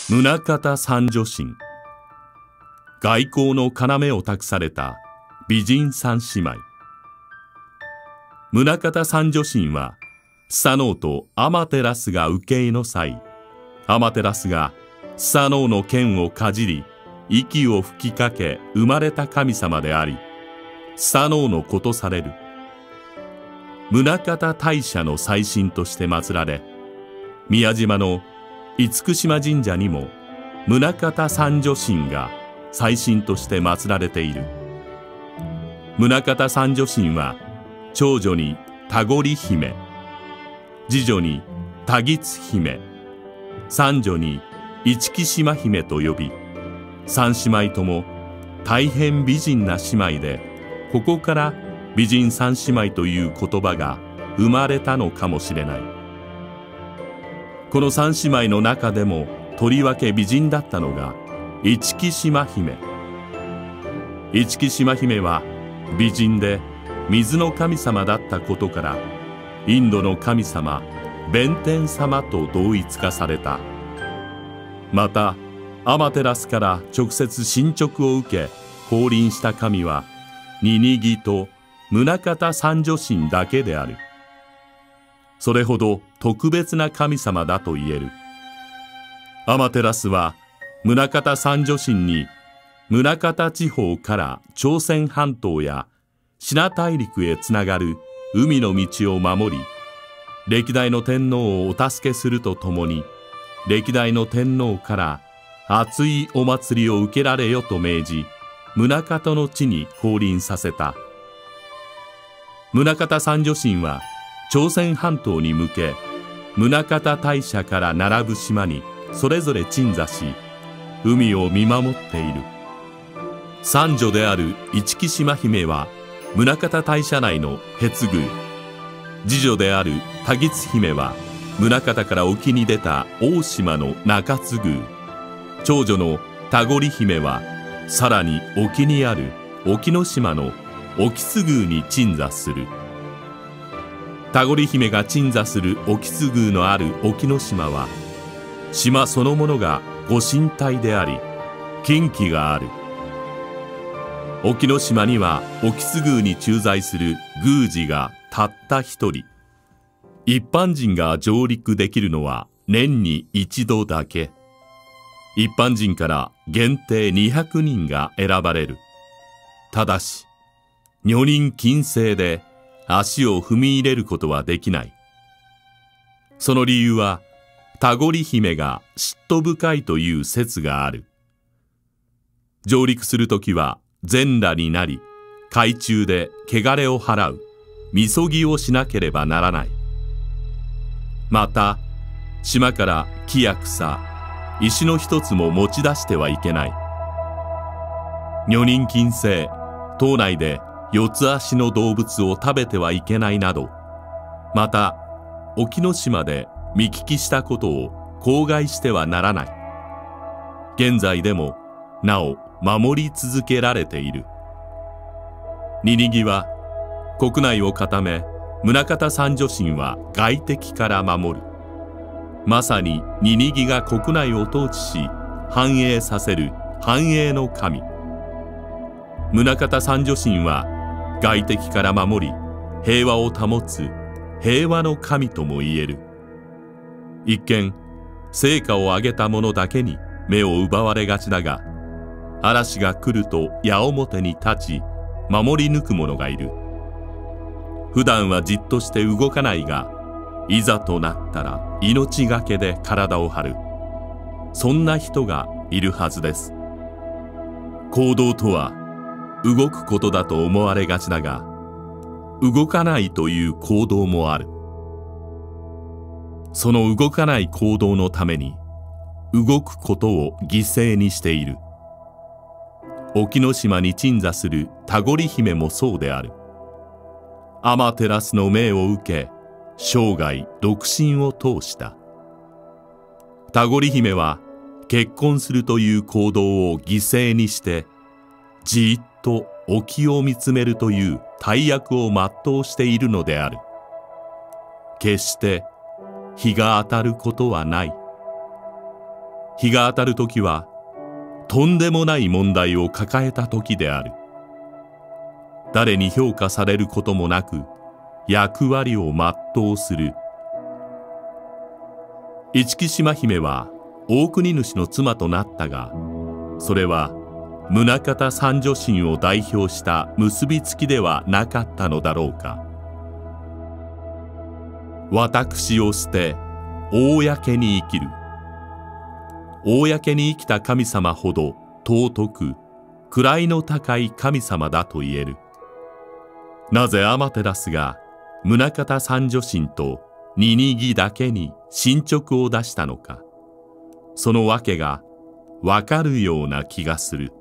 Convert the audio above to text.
宗像三女神。外交の要を託された美人三姉妹。宗像三女神はスサノオとアマテラスが受け入の際、アマテラスがスサノオの剣をかじり息を吹きかけ生まれた神様であり、スサノオの子とされる。宗像大社の祭神として祀られ、宮島の厳島神社にも宗像三女神が祭神として祀られている。宗像三女神は長女に田子姫、次女に田吉姫、三女に市来島姫と呼び、三姉妹とも大変美人な姉妹で、ここから美人三姉妹という言葉が生まれたのかもしれない。この三姉妹の中でもとりわけ美人だったのが市来島姫。市来島姫は美人で水の神様だったことから、インドの神様弁天様と同一化された。またアマテラスから直接神勅を受け降臨した神はニニギと宗像三女神だけである。それほど特別な神様だと言える。アマテラスは宗像三女神に宗像地方から朝鮮半島やシナ大陸へつながる海の道を守り、歴代の天皇をお助けするとともに、歴代の天皇から熱いお祭りを受けられよと命じ、宗像の地に降臨させた。宗像三女神は朝鮮半島に向け、宗像大社から並ぶ島にそれぞれ鎮座し、海を見守っている。三女である市来島姫は宗像大社内の蹶宮、次女である田吉姫は宗像から沖に出た大島の中津宮、長女の田子姫はさらに沖にある沖ノ島の沖津宮に鎮座する。田子姫が鎮座する沖津宮のある沖ノ島は、島そのものがご神体であり、禁忌がある。沖ノ島には沖津宮に駐在する宮司がたった一人。一般人が上陸できるのは年に一度だけ。一般人から限定200人が選ばれる。ただし、女人禁制で足を踏み入れることはできない。その理由は、田子姫が嫉妬深いという説がある。上陸するときは全裸になり、海中で汚れを払う、みそぎをしなければならない。また、島から木や草、石の一つも持ち出してはいけない。女人禁制、島内で四つ足の動物を食べてはいけないなど、また沖ノ島で見聞きしたことを口外してはならない。現在でもなお守り続けられている。ニニギは国内を固め、宗像三女神は外敵から守る。まさにニニギが国内を統治し繁栄させる繁栄の神。宗像三女神は外敵から守り平和を保つ平和の神とも言える。一見成果を上げた者だけに目を奪われがちだが、嵐が来ると矢面に立ち守り抜く者がいる。普段はじっとして動かないが、いざとなったら命がけで体を張る。そんな人がいるはずです。行動とは動くことだと思われがちだが、動かないという行動もある。その動かない行動のために動くことを犠牲にしている。沖ノ島に鎮座する田子姫もそうである。アマテラスの命を受け、生涯独身を通した。田子姫は結婚するという行動を犠牲にして、じっと沖を見つめるという大役を全うしているのである。決して日が当たることはない。 日が当たる時はとんでもない問題を抱えた時である。誰に評価されることもなく役割を全うする。市来島姫は大国主の妻となったが、それは宗像三女神を代表した結びつきではなかったのだろうか。私を捨て公に生きる。公に生きた神様ほど尊く位の高い神様だと言える。なぜアマテラスが宗像三女神とニニギだけに進捗を出したのか、その訳がわかるような気がする。